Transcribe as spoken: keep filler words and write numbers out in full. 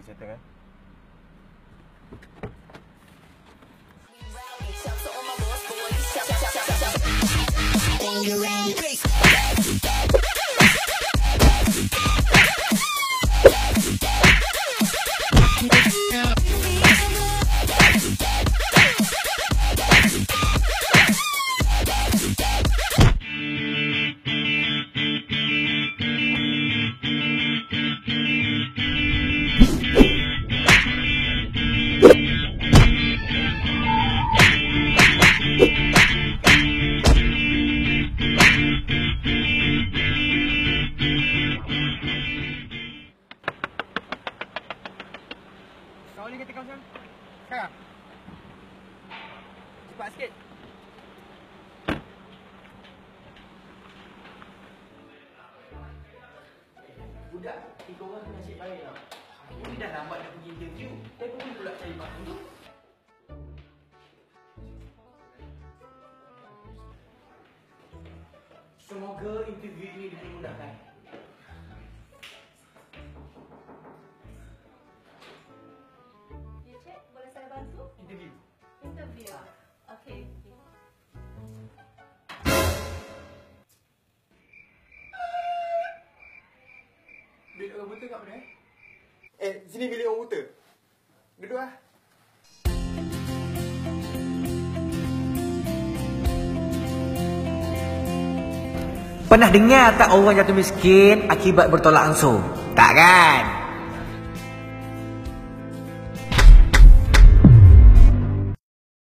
settle kan. Kau ni kata kau sekarang? Sekarang? Cepat sikit. Budak, tiga orang tu nasib baik tau. Ini dah lambat nak pergi interview. Tapi pun pula cari makan tu. Semoga interview ini dipermudahkan. Interview. Interview. Okay. Bilik orang buta kat mana eh? Eh, sini bilik orang buta. Duduk lah. Pernah dengar tak orang jatuh miskin akibat bertolak ansur? Tak kan?